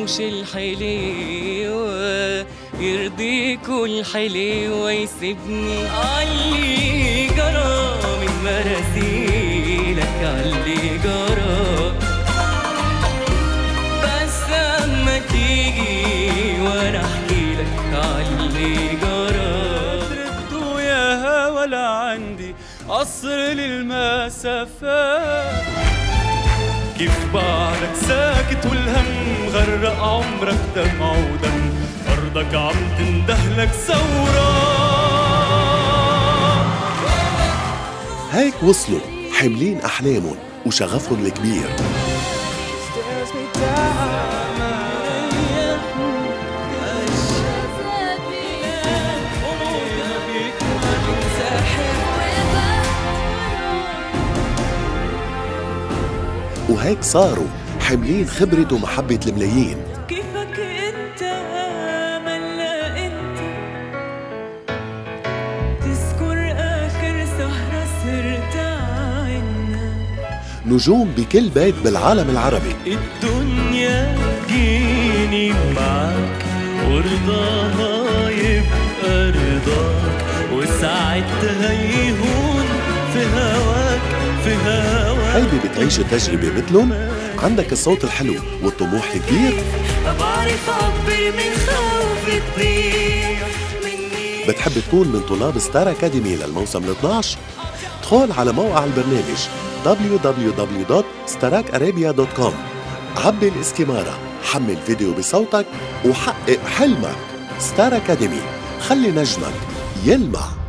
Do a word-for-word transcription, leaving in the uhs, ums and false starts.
يرضوش الحليوة، يرضيكوا الحليوة يسيبني عاللي جرى من مراسيلك، عاللي جرى. بس اما تيجي وانا احكيلك عاللي جرى. تردوا ياها ولا عندي قصر للمسافات، كيف بعدك ساكت والهم غرق عمرك دمع ودم، أرضك عم تندهلك ثورة. هيك وصلوا حاملين أحلامهم وشغفهم الكبير، وهيك صاروا حاملين خبرة ومحبة الملايين. كيفك انت ملا انت تذكر اخر سهرة سهرت عنا، نجوم بكل بيت بالعالم العربي. الدنيا تجيني معك ورضاها يبقى رضاك، وساعتها يهون في هواك في هواك. حابب بتعيش التجربة مثلهم؟ عندك الصوت الحلو والطموح الكبير؟ بعرف أعبر من خوف تضيع مني. بتحب تكون من طلاب ستار أكاديمي للموسم الاثني عشر؟ ادخل على موقع البرنامج دبليو دبليو دبليو دوت ستاراك ارابيا دوت كوم، عبي الاستمارة، حمل فيديو بصوتك وحقق حلمك. ستار أكاديمي، خلي نجمك يلمع.